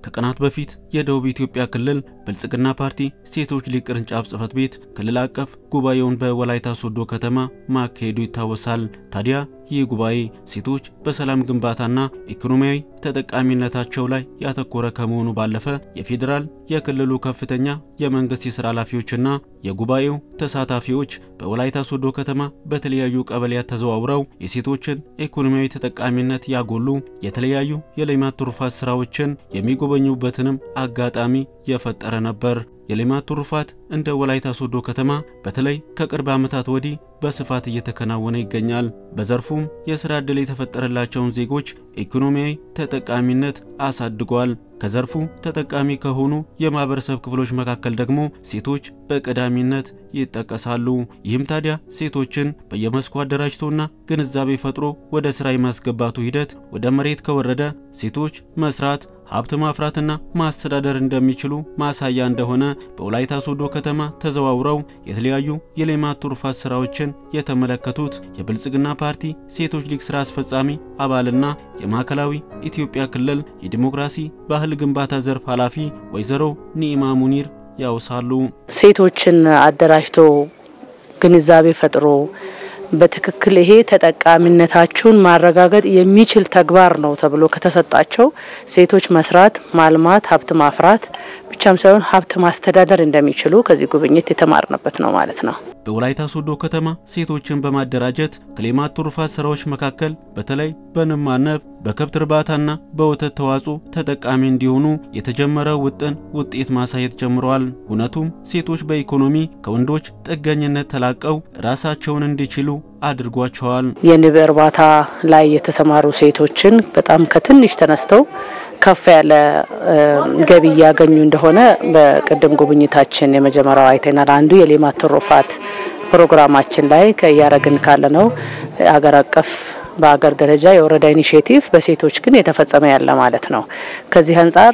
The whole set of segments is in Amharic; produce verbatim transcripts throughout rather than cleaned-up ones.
ከቀናት በፊት የደቡብ ኢትዮጵያ ክልል ብልጽግና ፓርቲ ሴቶች ሊግ ቅርንጫፍ ጽፈት ቤት ክልል አቀፍ ጉባኤውን በወላይታ ሶዶ ከተማ ማካሄዱ ይታወሳል። ታዲያ ይህ ጉባኤ ሴቶች በሰላም ግንባታና ኢኮኖሚያዊ ተጠቃሚነታቸው ላይ ያተኮረ ከመሆኑ ባለፈ የፌደራል የክልሉ ከፍተኛ የመንግስት የሥራ ኃላፊዎችና የጉባኤው ተሳታፊዎች በወላይታ ሶዶ ከተማ በተለያዩ ቀበሌያት ተዘዋውረው የሴቶችን ኢኮኖሚያዊ ተጠቃሚነት ያጎሉ የተለያዩ የሌማት ትሩፋት ስራዎችን የሚጎበኙበትንም አጋጣሚ የፈጠረ ነበር። የሌማት ትሩፋት እንደ ወላይታ ሶዶ ከተማ በተለይ ከቅርብ ዓመታት ወዲህ በስፋት እየተከናወነ ይገኛል። በዘርፉም የሥራ ዕድል የተፈጠረላቸውን ዜጎች ኢኮኖሚያዊ ተጠቃሚነት አሳድጓል። ከዘርፉ ተጠቃሚ ከሆኑ የማህበረሰብ ክፍሎች መካከል ደግሞ ሴቶች በቀዳሚነት ይጠቀሳሉ። ይህም ታዲያ ሴቶችን በየመስኩ አደራጅቶና ግንዛቤ ፈጥሮ ወደ ሥራ የማስገባቱ ሂደት ወደ መሬት ከወረደ ሴቶች መስራት ሀብት ማፍራትና ማስተዳደር እንደሚችሉ ማሳያ እንደሆነ በወላይታ ሶዶ ከተማ ተዘዋውረው የተለያዩ የሌማት ትሩፋት ስራዎችን የተመለከቱት የብልጽግና ፓርቲ ሴቶች ሊግ ስራ አስፈጻሚ አባልና የማዕከላዊ ኢትዮጵያ ክልል የዲሞክራሲ ባህል ግንባታ ዘርፍ ኃላፊ ወይዘሮ ኒማ ሙኒር ያውሳሉ። ሴቶችን አደራጅቶ ግንዛቤ ፈጥሮ በትክክል ይሄ ተጠቃሚነታቸውን ማረጋገጥ የሚችል ተግባር ነው ተብሎ ከተሰጣቸው ሴቶች መስራት ማልማት ሀብት ማፍራት ብቻም ሳይሆን ሀብት ማስተዳደር እንደሚችሉ ከዚህ ጉብኝት የተማርነበት ነው ማለት ነው። በወላይታ ሶዶ ከተማ ሴቶችን በማደራጀት ከሌማት ትሩፋት ስራዎች መካከል በተለይ በንብ ማነብ በከብት እርባታና በወተት ተዋጽኦ ተጠቃሚ እንዲሆኑ የተጀመረው ውጥን ውጤት ማሳየት ጀምሯል። እውነቱም ሴቶች በኢኮኖሚ ከወንዶች ጥገኝነት ተላቀው ራሳቸውን እንዲችሉ አድርጓቸዋል። የንብ እርባታ ላይ የተሰማሩ ሴቶችን በጣም ከትንሽ ተነስተው ከፍ ያለ ገቢ ያገኙ እንደሆነ በቀደም ጉብኝታችን የመጀመሪያው አይተናል። አንዱ የሌማት ትሩፋት ፕሮግራማችን ላይ ከያረግን ካለ ነው አገር አቀፍ በአገር ደረጃ የወረዳ ኢኒሺዬቲቭ በሴቶች ግን የተፈጸመ ያለ ማለት ነው። ከዚህ አንፃር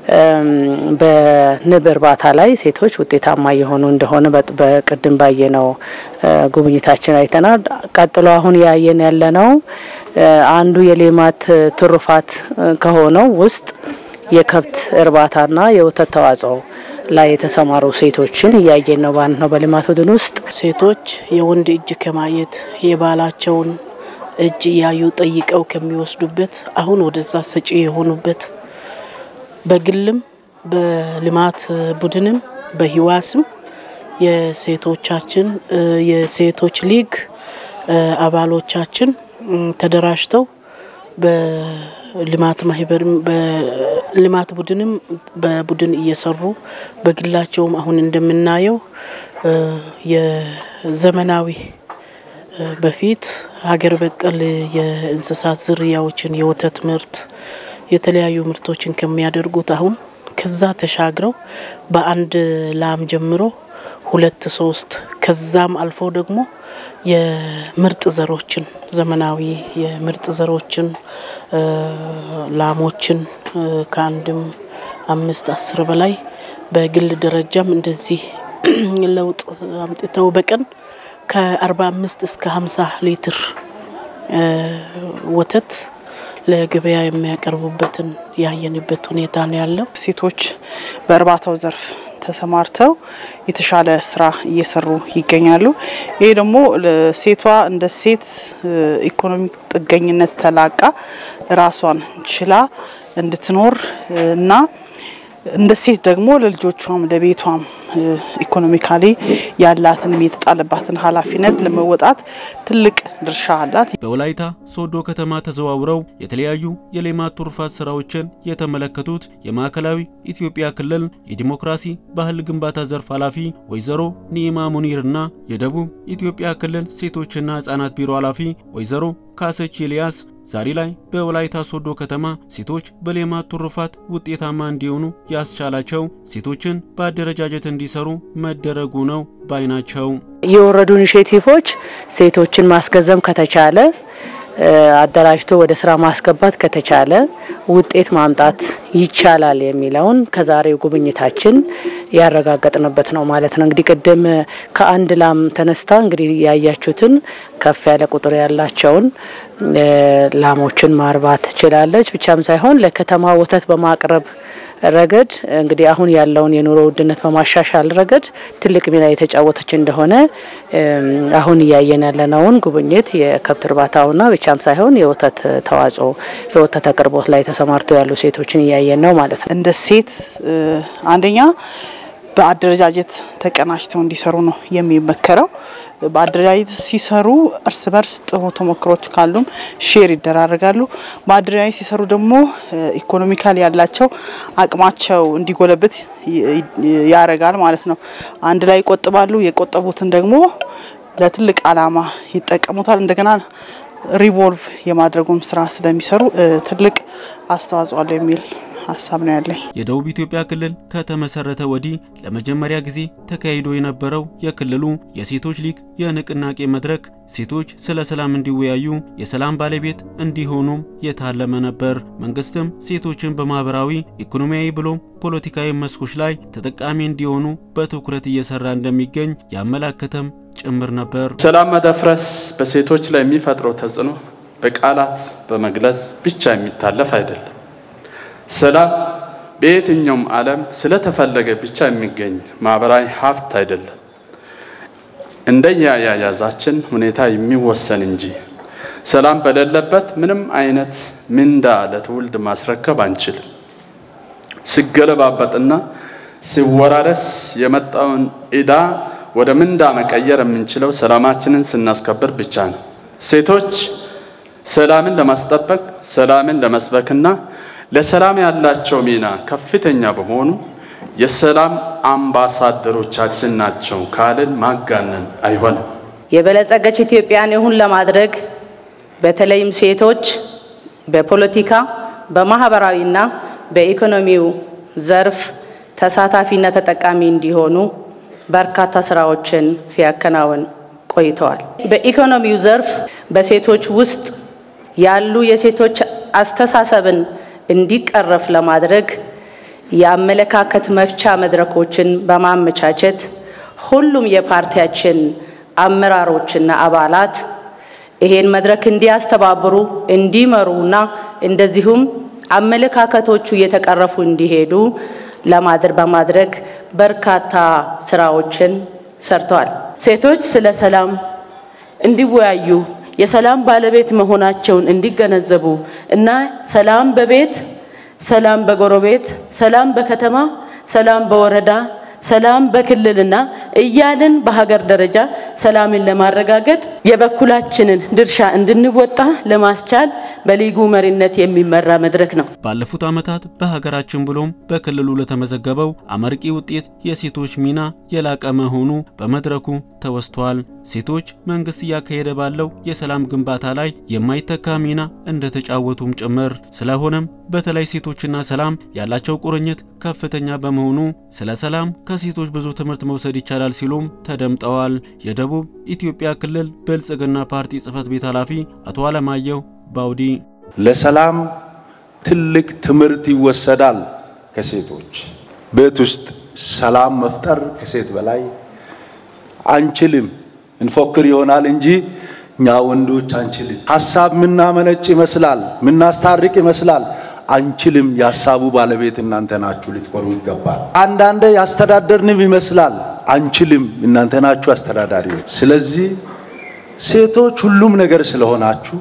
በንብ እርባታ ላይ ሴቶች ውጤታማ የሆኑ እንደሆነ በቀደም ባየነው ጉብኝታችን አይተናል። ቀጥሎ አሁን ያየን ያለነው አንዱ የሌማት ትሩፋት ከሆነው ውስጥ የከብት እርባታና የወተት ተዋጽኦ ላይ የተሰማሩ ሴቶችን ያየን ነው ባን ነው። በሌማት ቡድን ውስጥ ሴቶች የወንድ እጅ ከማየት የባላቸውን እጅ ያዩ ጠይቀው ከሚወስዱበት አሁን ወደዛ ሰጪ የሆኑበት በግልም በልማት ቡድንም በህዋስም የሴቶቻችን የሴቶች ሊግ አባሎቻችን ተደራጅተው በልማት ማህበርም በልማት ቡድንም በቡድን እየሰሩ በግላቸውም አሁን እንደምናየው የዘመናዊ በፊት ሀገር በቀል የእንስሳት ዝርያዎችን የወተት ምርት የተለያዩ ምርቶችን ከሚያደርጉት አሁን ከዛ ተሻግረው በአንድ ላም ጀምሮ ሁለት ሶስት ከዛም አልፎ ደግሞ የምርጥ ዘሮችን ዘመናዊ የምርጥ ዘሮችን ላሞችን ከአንድም አምስት አስር በላይ በግል ደረጃም እንደዚህ ለውጥ አምጥተው በቀን ከ45 እስከ ሃምሳ ሊትር ወተት ለገበያ የሚያቀርቡበትን ያየንበት ሁኔታ ነው ያለው። ሴቶች በእርባታው ዘርፍ ተሰማርተው የተሻለ ስራ እየሰሩ ይገኛሉ። ይሄ ደግሞ ለሴቷ እንደ ሴት ኢኮኖሚክ ጥገኝነት ተላቃ ራሷን ችላ እንድትኖር እና እንደ ሴት ደግሞ ለልጆቿም ለቤቷም ኢኮኖሚካሊ ያላትን የተጣለባትን ኃላፊነት ለመወጣት ትልቅ ድርሻ አላት። በወላይታ ሶዶ ከተማ ተዘዋውረው የተለያዩ የሌማት ትሩፋት ስራዎችን የተመለከቱት የማዕከላዊ ኢትዮጵያ ክልል የዲሞክራሲ ባህል ግንባታ ዘርፍ ኃላፊ ወይዘሮ ኒማ ሙኒርና የደቡብ ኢትዮጵያ ክልል ሴቶችና ህጻናት ቢሮ ኃላፊ ወይዘሮ ካሰች ኢሊያስ ዛሬ ላይ በወላይታ ሶዶ ከተማ ሴቶች በሌማት ትሩፋት ውጤታማ እንዲሆኑ ያስቻላቸው ሴቶችን በአደረጃጀት እንዲሰሩ መደረጉ ነው ባይናቸው። የወረዱ ኢኒሺዬቲቮች ሴቶችን ማስገዘም ከተቻለ አደራጅቶ ወደ ስራ ማስገባት ከተቻለ ውጤት ማምጣት ይቻላል የሚለውን ከዛሬው ጉብኝታችን ያረጋግጥንበት ነው ማለት ነው። እንግዲህ ቀደም ከአንድ ላም ተነስታ እንግዲህ ያያችሁትን ከፍ ያለ ቁጥር ያላቸውን ላሞችን ማርባት ትችላለች። ብቻም ሳይሆን ለከተማ ወተት በማቅረብ ረገድ እንግዲህ አሁን ያለውን የኑሮ ውድነት በማሻሻል ረገድ ትልቅ ሚና የተጫወተች እንደሆነ አሁን ያየን ያለነውን ጉብኝት የከብት እርባታውና ብቻም ሳይሆን የወተት ተዋጽኦ የወተት አቅርቦት ላይ ተሰማርተው ያሉ ሴቶችን ያየን ነው ማለት ነው። እንደ ሴት አንደኛ በአደረጃጀት ተቀናጅተው እንዲሰሩ ነው የሚመከረው። በአደረጃጀት ሲሰሩ እርስ በርስ ጥሩ ተሞክሮች ካሉም ሼር ይደራረጋሉ። በአደረጃጀት ሲሰሩ ደግሞ ኢኮኖሚካሊ ያላቸው አቅማቸው እንዲጎለበት ያረጋል ማለት ነው። አንድ ላይ ይቆጥባሉ። የቆጠቡትን ደግሞ ለትልቅ አላማ ይጠቀሙታል። እንደገና ሪቮልቭ የማድረጉም ስራ ስለሚሰሩ ትልቅ አስተዋጽኦ አለው የሚል ሐሳብ ነው ያለኝ። የደቡብ ኢትዮጵያ ክልል ከተመሰረተ ወዲህ ለመጀመሪያ ጊዜ ተካሂዶ የነበረው የክልሉ የሴቶች ሊግ የንቅናቄ መድረክ ሴቶች ስለ ሰላም እንዲወያዩ የሰላም ባለቤት እንዲሆኑም የታለመ ነበር። መንግስትም ሴቶችን በማህበራዊ ኢኮኖሚያዊ ብሎም ፖለቲካዊ መስኮች ላይ ተጠቃሚ እንዲሆኑ በትኩረት እየሰራ እንደሚገኝ ያመላከተም ጭምር ነበር። ሰላም መደፍረስ በሴቶች ላይ የሚፈጥረው ተጽዕኖ በቃላት በመግለጽ ብቻ የሚታለፍ አይደለም። ሰላም በየትኛውም ዓለም ስለተፈለገ ብቻ የሚገኝ ማህበራዊ ሀብት አይደለም። እንደያያዛችን ሁኔታ የሚወሰን እንጂ ሰላም በሌለበት ምንም አይነት ምንዳ ለትውልድ ማስረከብ አንችልም። ሲገለባበጥና ሲወራረስ የመጣውን ኢዳ ወደ ምንዳ መቀየር የምንችለው ሰላማችንን ስናስከብር ብቻ ነው። ሴቶች ሰላምን ለማስጠበቅ ሰላምን ለመስበክና ለሰላም ያላቸው ሚና ከፍተኛ በመሆኑ የሰላም አምባሳደሮቻችን ናቸው ካልን ማጋነን አይሆንም። የበለጸገች ኢትዮጵያን ይሁን ለማድረግ በተለይም ሴቶች በፖለቲካ በማህበራዊና በኢኮኖሚው ዘርፍ ተሳታፊና ተጠቃሚ እንዲሆኑ በርካታ ስራዎችን ሲያከናውን ቆይተዋል። በኢኮኖሚው ዘርፍ በሴቶች ውስጥ ያሉ የሴቶች አስተሳሰብን እንዲቀረፍ ለማድረግ የአመለካከት መፍቻ መድረኮችን በማመቻቸት ሁሉም የፓርቲያችን አመራሮችና አባላት ይሄን መድረክ እንዲያስተባብሩ እንዲመሩና እንደዚሁም አመለካከቶቹ የተቀረፉ እንዲሄዱ ለማድረግ በማድረግ በርካታ ስራዎችን ሰርተዋል። ሴቶች ስለ ሰላም እንዲወያዩ የሰላም ባለቤት መሆናቸውን እንዲገነዘቡ እና ሰላም በቤት ሰላም በጎረቤት ሰላም በከተማ ሰላም በወረዳ ሰላም በክልልና እያልን በሀገር ደረጃ ሰላምን ለማረጋገጥ የበኩላችንን ድርሻ እንድንወጣ ለማስቻል በሊጉ መሪነት የሚመራ መድረክ ነው። ባለፉት ዓመታት በሀገራችን ብሎም በክልሉ ለተመዘገበው አመርቂ ውጤት የሴቶች ሚና የላቀ መሆኑ በመድረኩ ተወስቷል። ሴቶች መንግስት ያካሄደ ባለው የሰላም ግንባታ ላይ የማይተካ ሚና እንደተጫወቱም ጭምር። ስለሆነም በተለይ ሴቶችና ሰላም ያላቸው ቁርኝት ከፍተኛ በመሆኑ ስለ ሰላም ከሴቶች ብዙ ትምህርት መውሰድ ይቻላል ሲሉም ተደምጠዋል። የደቡብ ኢትዮጵያ ክልል ብልጽግና ፓርቲ ጽህፈት ቤት ኃላፊ አቶ አለማየሁ ባውዲ ለሰላም ትልቅ ትምህርት ይወሰዳል ከሴቶች ቤት ውስጥ ሰላም መፍጠር ከሴት በላይ አንችልም እንፎክር ይሆናል እንጂ እኛ ወንዶች አንችልም። ሐሳብ ምናመነጭ ይመስላል ምናስታርቅ ይመስላል አንችልም። ያሳቡ ባለቤት እናንተ ናችሁ ልትቆሩ ይገባል። አንዳንዴ ያስተዳደርንም ይመስላል አንችልም እናንተ ናችሁ አስተዳዳሪዎች። ስለዚህ ሴቶች ሁሉም ነገር ስለሆናችሁ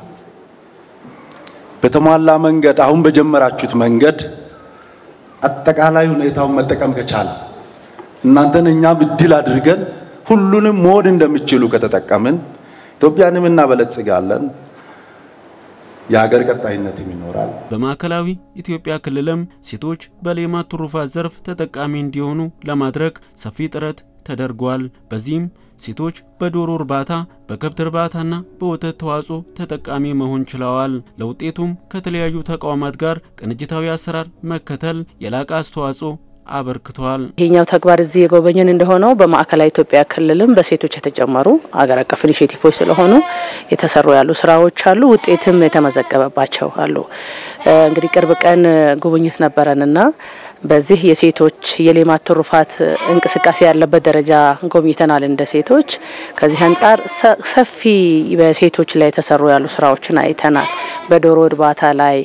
በተሟላ መንገድ አሁን በጀመራችሁት መንገድ አጠቃላይ ሁኔታውን መጠቀም ከቻለ እናንተን እኛ ብድል አድርገን ሁሉንም ሞድ እንደምትችሉ ከተጠቀምን ኢትዮጵያንም እናበለጽጋለን። የሀገር ቀጣይነትም ይኖራል። በማዕከላዊ ኢትዮጵያ ክልልም ሴቶች በሌማት ትሩፋት ዘርፍ ተጠቃሚ እንዲሆኑ ለማድረግ ሰፊ ጥረት ተደርጓል። በዚህም ሴቶች በዶሮ እርባታ በከብት እርባታና በወተት ተዋጽኦ ተጠቃሚ መሆን ችለዋል። ለውጤቱም ከተለያዩ ተቋማት ጋር ቅንጅታዊ አሰራር መከተል የላቀ አስተዋጽኦ አበርክቷል። ይሄኛው ተግባር እዚህ የጎበኘን እንደሆነው በማዕከላዊ ኢትዮጵያ ክልልም በሴቶች የተጀመሩ አገር አቀፍ ኢኒሼቲቮች ስለሆኑ የተሰሩ ያሉ ስራዎች አሉ፣ ውጤትም የተመዘገበባቸው አሉ። እንግዲህ ቅርብ ቀን ጉብኝት ነበረንና በዚህ የሴቶች የሌማት ትሩፋት እንቅስቃሴ ያለበት ደረጃ ጎብኝተናል። እንደ ሴቶች ከዚህ አንፃር ሰፊ በሴቶች ላይ የተሰሩ ያሉ ስራዎችን አይተናል። በዶሮ እርባታ ላይ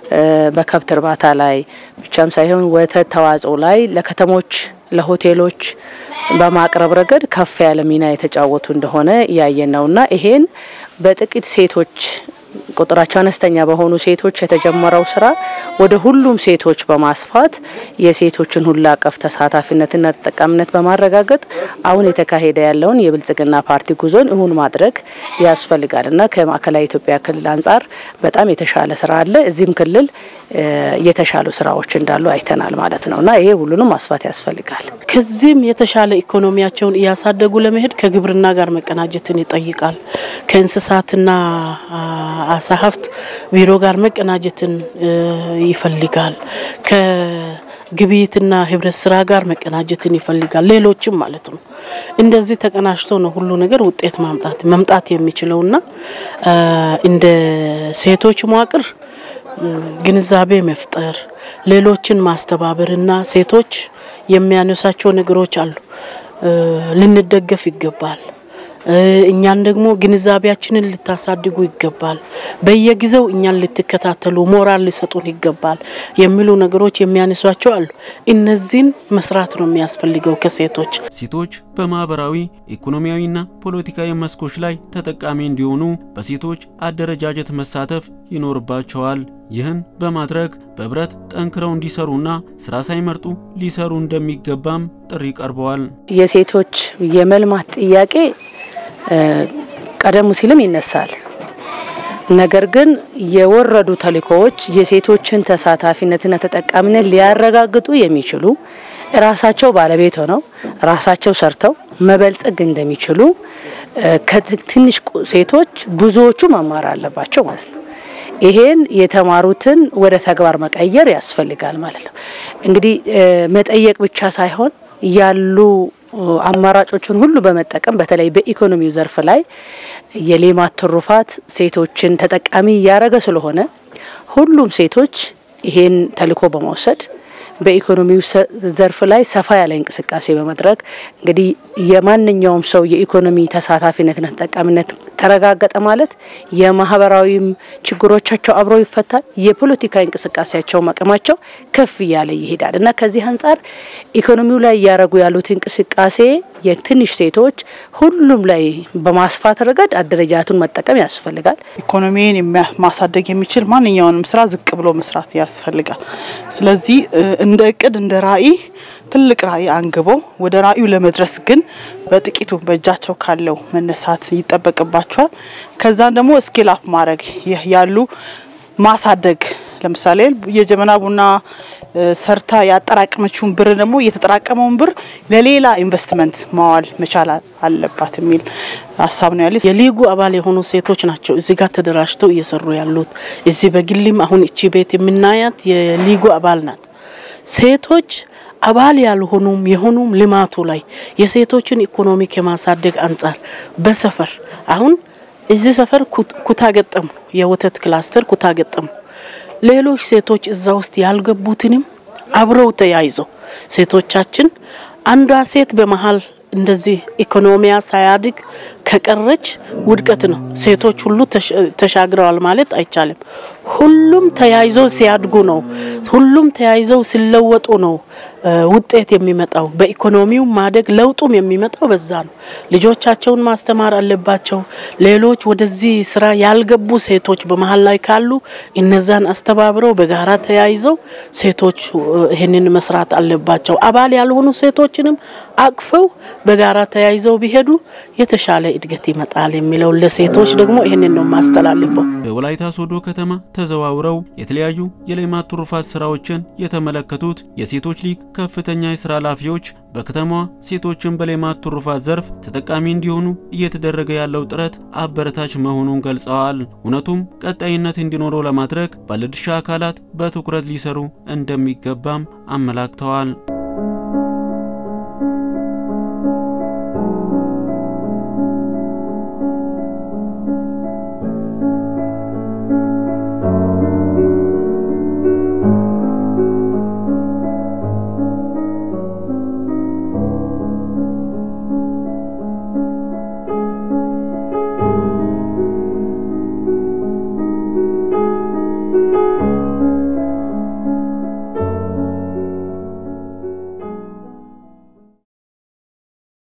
በከብት እርባታ ላይ ብቻም ሳይሆን ወተት ተዋጽኦ ላይ ለከተሞች ለሆቴሎች በማቅረብ ረገድ ከፍ ያለ ሚና የተጫወቱ እንደሆነ ያየን ነውና ይሄን በጥቂት ሴቶች ቁጥራቸው አነስተኛ በሆኑ ሴቶች የተጀመረው ስራ ወደ ሁሉም ሴቶች በማስፋት የሴቶችን ሁሉ አቀፍ ተሳታፊነትና ተጠቃሚነት በማረጋገጥ አሁን የተካሄደ ያለውን የብልጽግና ፓርቲ ጉዞን እውን ማድረግ ያስፈልጋልና ከማዕከላዊ ኢትዮጵያ ክልል አንፃር በጣም የተሻለ ስራ አለ። እዚህም ክልል የተሻሉ ስራዎች እንዳሉ አይተናል ማለት ነውና ይሄ ሁሉንም ማስፋት ያስፈልጋል። ከዚህም የተሻለ ኢኮኖሚያቸውን ያሳደጉ ለመሄድ ከግብርና ጋር መቀናጀትን ይጠይቃል። ከእንስሳትና አሳ ሀብት ቢሮ ጋር መቀናጀትን ይፈልጋል። ከግብይትና ህብረት ስራ ጋር መቀናጀትን ይፈልጋል። ሌሎችም ማለት ነው። እንደዚህ ተቀናጅቶ ነው ሁሉ ነገር ውጤት ማምጣት መምጣት የሚችለውና እንደ ሴቶች መዋቅር ግንዛቤ መፍጠር ሌሎችን ማስተባበርና ሴቶች የሚያነሳቸው ነገሮች አሉ ልንደገፍ ይገባል። እኛን ደግሞ ግንዛቤያችንን ልታሳድጉ ይገባል። በየጊዜው እኛን ልትከታተሉ ሞራል ሊሰጡን ይገባል የሚሉ ነገሮች የሚያነሷቸው አሉ። እነዚህን መስራት ነው የሚያስፈልገው ከሴቶች ሴቶች በማህበራዊ ኢኮኖሚያዊና ፖለቲካዊ መስኮች ላይ ተጠቃሚ እንዲሆኑ በሴቶች አደረጃጀት መሳተፍ ይኖርባቸዋል። ይህን በማድረግ በብረት ጠንክረው እንዲሰሩና ስራ ሳይመርጡ ሊሰሩ እንደሚገባም ጥሪ ቀርበዋል። የሴቶች የመልማት ጥያቄ ቀደም ሲልም ይነሳል። ነገር ግን የወረዱ ተልእኮዎች የሴቶችን ተሳታፊነትና ተጠቃሚነት ሊያረጋግጡ የሚችሉ ራሳቸው ባለቤት ሆነው ራሳቸው ሰርተው መበልጽግ እንደሚችሉ ከትንሽ ሴቶች ብዙዎቹ መማር አለባቸው ማለት ነው። ይሄን የተማሩትን ወደ ተግባር መቀየር ያስፈልጋል ማለት ነው። እንግዲህ መጠየቅ ብቻ ሳይሆን ያሉ አማራጮችን ሁሉ በመጠቀም በተለይ በኢኮኖሚው ዘርፍ ላይ የሌማት ትሩፋት ሴቶችን ተጠቃሚ ያረገ ስለሆነ ሁሉም ሴቶች ይሄን ተልእኮ በመውሰድ በኢኮኖሚው ዘርፍ ላይ ሰፋ ያለ እንቅስቃሴ በመድረግ እንግዲህ የማንኛውም ሰው የኢኮኖሚ ተሳታፊነትና ተጠቃሚነት ተረጋገጠ ማለት የማህበራዊ ችግሮቻቸው አብረው ይፈታል። የፖለቲካ እንቅስቃሴያቸው ማቀማቸው ከፍ ያለ ይሄዳልና ከዚህ አንፃር ኢኮኖሚው ላይ ያረጉ ያሉት እንቅስቃሴ የትንሽ ሴቶች ሁሉም ላይ በማስፋት ረገድ አደረጃቱን መጠቀም ያስፈልጋል። ኢኮኖሚን ማሳደግ የሚችል ማንኛውንም ስራ ዝቅ ብሎ መስራት ያስፈልጋል። ስለዚህ እንደ እቅድ እንደ ራዕይ ትልቅ ራዕይ አንግቦ ወደ ራዕዩ ለመድረስ ግን በጥቂቱ በእጃቸው ካለው መነሳት ይጠበቅባቸዋል። ከዛ ደግሞ ስኬል አፕ ማድረግ ያሉ ማሳደግ ለምሳሌ የጀመና ቡና ሰርታ ያጠራቀመችውን ብር ደግሞ የተጠራቀመውን ብር ለሌላ ኢንቨስትመንት ማዋል መቻል አለባት የሚል ሐሳብ ነው ያለው። የሊጉ አባል የሆኑ ሴቶች ናቸው እዚህ ጋር ተደራጅተው እየሰሩ ያሉት። እዚህ በግልም አሁን እቺ ቤት የምናያት የሊጉ አባል ናት። ሴቶች አባል ያልሆኑም የሆኑም ልማቱ ላይ የሴቶችን ኢኮኖሚ ከማሳደግ አንፃር በሰፈር አሁን እዚህ ሰፈር ኩታ ገጠም የወተት ክላስተር ኩታ ገጠም ሌሎች ሴቶች እዛ ውስጥ ያልገቡትንም አብረው ተያይዞ ሴቶቻችን አንዷ ሴት በመሃል እንደዚህ ኢኮኖሚያ ሳያድግ ከቀረች ውድቀት ነው። ሴቶች ሁሉ ተሻግረዋል ማለት አይቻልም። ሁሉም ተያይዞ ሲያድጉ ነው ሁሉም ተያይዞ ሲለወጡ ነው ውጤት የሚመጣው። በኢኮኖሚው ማደግ ለውጡም የሚመጣው በዛ ነው። ልጆቻቸውን ማስተማር አለባቸው። ሌሎች ወደዚህ ስራ ያልገቡ ሴቶች በመሃል ላይ ካሉ እነዛን አስተባብረው በጋራ ተያይዘው ሴቶች ይሄንን መስራት አለባቸው። አባል ያልሆኑ ሴቶችንም አቅፈው በጋራ ተያይዘው ቢሄዱ የተሻለ እድገት ይመጣል የሚለው ለሴቶች ደግሞ ይሄንን ነው ማስተላልፈው። በወላይታ ሶዶ ከተማ ተዘዋውረው የተለያዩ የሌማት ትሩፋት ስራዎችን የተመለከቱት የሴቶች ሊግ ከፍተኛ የሥራ ኃላፊዎች በከተማዋ ሴቶችን በሌማት ትሩፋት ዘርፍ ተጠቃሚ እንዲሆኑ እየተደረገ ያለው ጥረት አበረታች መሆኑን ገልጸዋል። እውነቱም ቀጣይነት እንዲኖረው ለማድረግ ባለድርሻ አካላት በትኩረት ሊሰሩ እንደሚገባም አመላክተዋል።